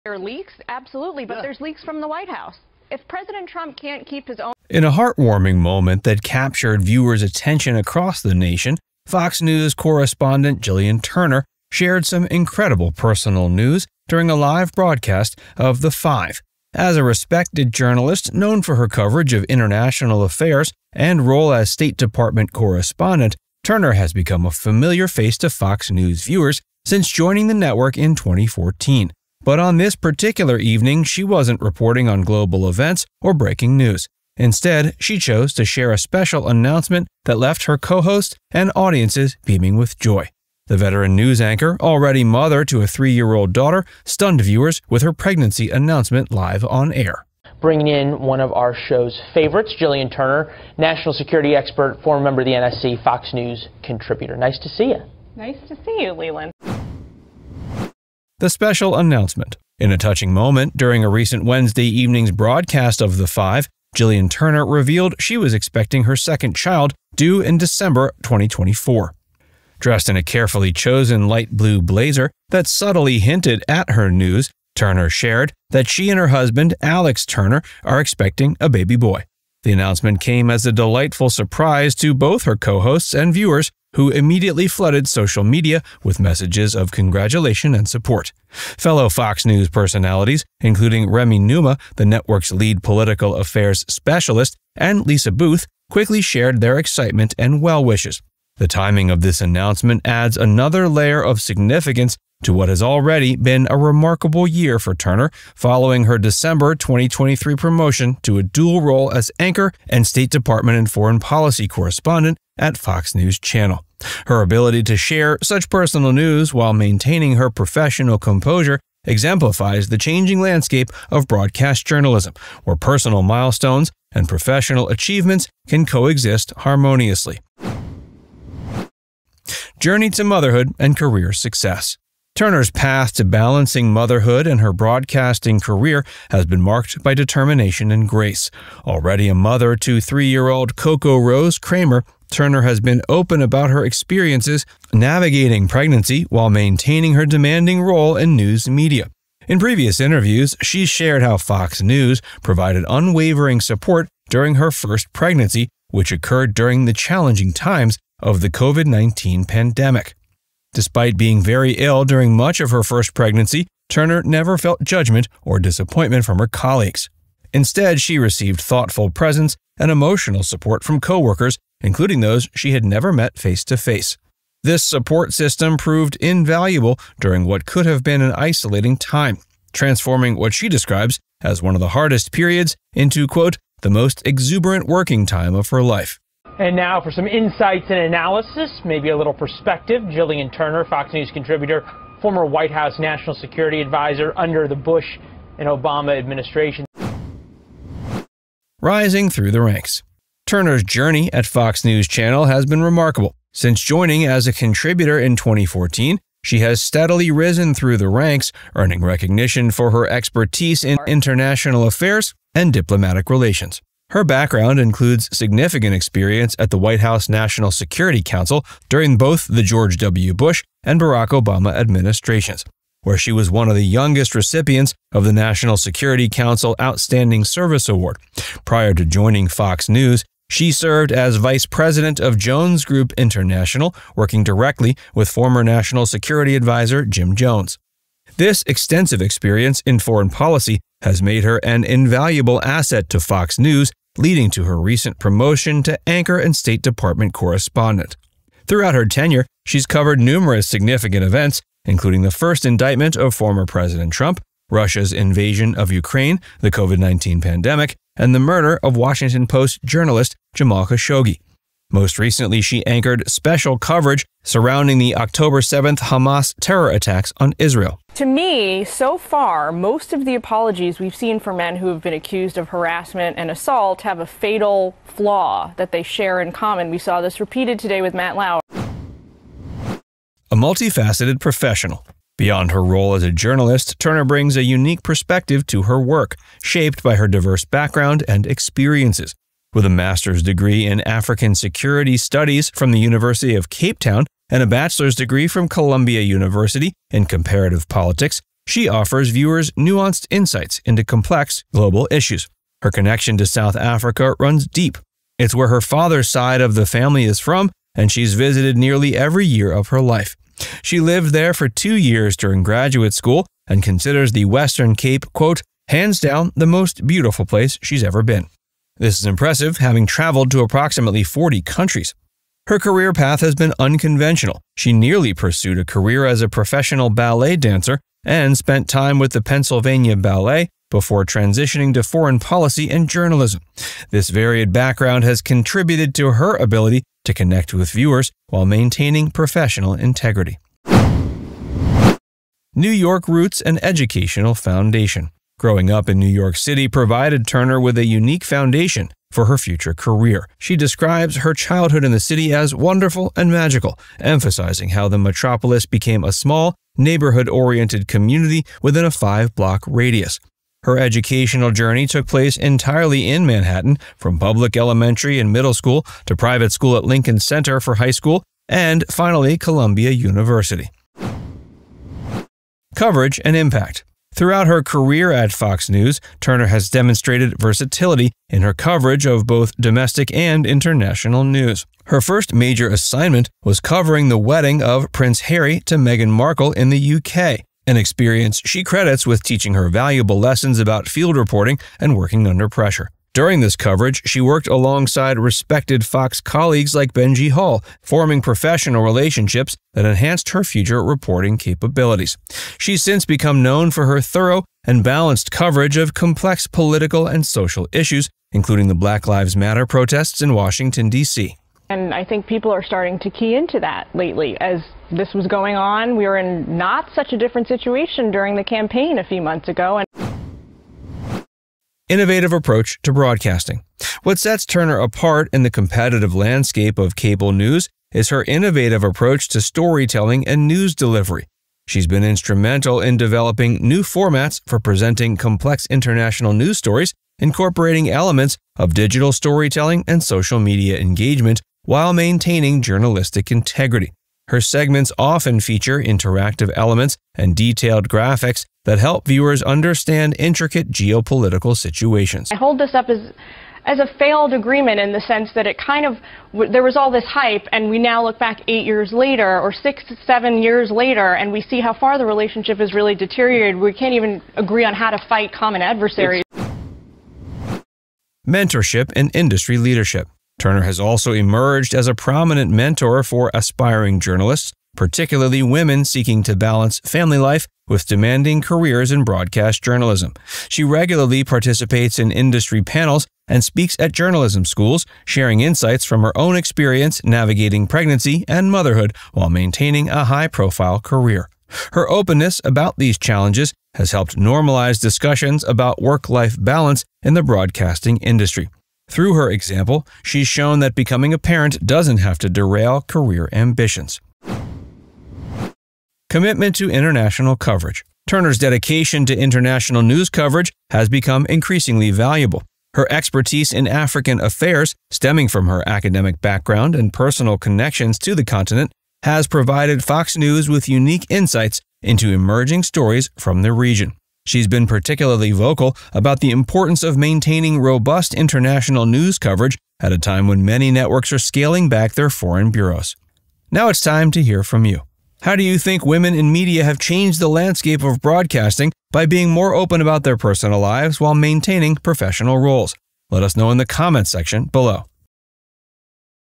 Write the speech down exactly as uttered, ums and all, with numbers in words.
There are leaks, absolutely, but yeah. There's leaks from the White House. If President Trump can't keep his own... In a heartwarming moment that captured viewers' attention across the nation, Fox News correspondent Gillian Turner shared some incredible personal news during a live broadcast of The Five. As a respected journalist known for her coverage of international affairs and role as State Department correspondent, Turner has become a familiar face to Fox News viewers since joining the network in twenty fourteen. But on this particular evening, she wasn't reporting on global events or breaking news. Instead, she chose to share a special announcement that left her co-host and audiences beaming with joy. The veteran news anchor, already mother to a three-year-old daughter, stunned viewers with her pregnancy announcement live on air. Bringing in one of our show's favorites, Gillian Turner, national security expert, former member of the N S C, Fox News contributor. Nice to see you. Nice to see you, Leland. The special announcement. In a touching moment during a recent Wednesday evening's broadcast of The Five, Gillian Turner revealed she was expecting her second child due in December twenty twenty-four. Dressed in a carefully chosen light blue blazer that subtly hinted at her news, Turner shared that she and her husband, Alex Turner, are expecting a baby boy. The announcement came as a delightful surprise to both her co-hosts and viewers, who immediately flooded social media with messages of congratulation and support. Fellow Fox News personalities, including Remy Numa, the network's lead political affairs specialist, and Lisa Booth, quickly shared their excitement and well wishes. The timing of this announcement adds another layer of significance to what has already been a remarkable year for Turner, following her December twenty twenty-three promotion to a dual role as anchor and State Department and foreign policy correspondent at Fox News Channel. Her ability to share such personal news while maintaining her professional composure exemplifies the changing landscape of broadcast journalism, where personal milestones and professional achievements can coexist harmoniously. Journey to motherhood and career success. Turner's path to balancing motherhood and her broadcasting career has been marked by determination and grace. Already a mother to three-year-old Coco Rose Kramer, Turner has been open about her experiences navigating pregnancy while maintaining her demanding role in news media. In previous interviews, she shared how Fox News provided unwavering support during her first pregnancy, which occurred during the challenging times of the COVID nineteen pandemic. Despite being very ill during much of her first pregnancy, Turner never felt judgment or disappointment from her colleagues. Instead, she received thoughtful presence and emotional support from coworkers, including those she had never met face-to-face. This support system proved invaluable during what could have been an isolating time, transforming what she describes as one of the hardest periods into, quote, the most exuberant working time of her life. And now for some insights and analysis, maybe a little perspective. Gillian Turner, Fox News contributor, former White House national security advisor under the Bush and Obama administration. Rising through the ranks. Turner's journey at Fox News Channel has been remarkable. Since joining as a contributor in twenty fourteen, she has steadily risen through the ranks, earning recognition for her expertise in international affairs and diplomatic relations. Her background includes significant experience at the White House National Security Council during both the George W. Bush and Barack Obama administrations, where she was one of the youngest recipients of the National Security Council Outstanding Service Award. Prior to joining Fox News, she served as vice president of Jones Group International, working directly with former National Security Advisor Jim Jones. This extensive experience in foreign policy has made her an invaluable asset to Fox News, leading to her recent promotion to anchor and State Department correspondent. Throughout her tenure, she's covered numerous significant events, including the first indictment of former President Trump, Russia's invasion of Ukraine, the COVID nineteen pandemic, and the murder of Washington Post journalist Jamal Khashoggi. Most recently, she anchored special coverage surrounding the October seventh Hamas terror attacks on Israel. To me, so far, most of the apologies we've seen for men who have been accused of harassment and assault have a fatal flaw that they share in common. We saw this repeated today with Matt Lauer. A multifaceted professional. Beyond her role as a journalist, Turner brings a unique perspective to her work, shaped by her diverse background and experiences. With a master's degree in African Security Studies from the University of Cape Town and a bachelor's degree from Columbia University in Comparative Politics, she offers viewers nuanced insights into complex global issues. Her connection to South Africa runs deep. It's where her father's side of the family is from, and she's visited nearly every year of her life. She lived there for two years during graduate school and considers the Western Cape, quote, hands down the most beautiful place she's ever been. This is impressive, having traveled to approximately forty countries. Her career path has been unconventional. She nearly pursued a career as a professional ballet dancer and spent time with the Pennsylvania Ballet before transitioning to foreign policy and journalism. This varied background has contributed to her ability to connect with viewers while maintaining professional integrity. New York roots and educational foundation. Growing up in New York City provided Turner with a unique foundation for her future career. She describes her childhood in the city as wonderful and magical, emphasizing how the metropolis became a small, neighborhood-oriented community within a five-block radius. Her educational journey took place entirely in Manhattan, from public elementary and middle school to private school at Lincoln Center for high school, and finally Columbia University. Coverage and impact. Throughout her career at Fox News, Turner has demonstrated versatility in her coverage of both domestic and international news. Her first major assignment was covering the wedding of Prince Harry to Meghan Markle in the U K, an experience she credits with teaching her valuable lessons about field reporting and working under pressure. During this coverage, she worked alongside respected Fox colleagues like Benji Hall, forming professional relationships that enhanced her future reporting capabilities. She's since become known for her thorough and balanced coverage of complex political and social issues, including the Black Lives Matter protests in Washington, D C And I think people are starting to key into that lately. As this was going on, we were in not such a different situation during the campaign a few months ago. And Innovative approach to broadcasting. What sets Turner apart in the competitive landscape of cable news is her innovative approach to storytelling and news delivery. She's been instrumental in developing new formats for presenting complex international news stories, incorporating elements of digital storytelling and social media engagement while maintaining journalistic integrity. Her segments often feature interactive elements and detailed graphics that help viewers understand intricate geopolitical situations. I hold this up as as a failed agreement in the sense that it kind of, there was all this hype, and we now look back eight years later or six, seven years later, and we see how far the relationship has really deteriorated. We can't even agree on how to fight common adversaries. Mentorship and industry leadership. Turner has also emerged as a prominent mentor for aspiring journalists, particularly women seeking to balance family life with demanding careers in broadcast journalism. She regularly participates in industry panels and speaks at journalism schools, sharing insights from her own experience navigating pregnancy and motherhood while maintaining a high-profile career. Her openness about these challenges has helped normalize discussions about work-life balance in the broadcasting industry. Through her example, she's shown that becoming a parent doesn't have to derail career ambitions. Commitment to international coverage. Turner's dedication to international news coverage has become increasingly valuable. Her expertise in African affairs, stemming from her academic background and personal connections to the continent, has provided Fox News with unique insights into emerging stories from the region. She's been particularly vocal about the importance of maintaining robust international news coverage at a time when many networks are scaling back their foreign bureaus. Now it's time to hear from you. How do you think women in media have changed the landscape of broadcasting by being more open about their personal lives while maintaining professional roles? Let us know in the comments section below.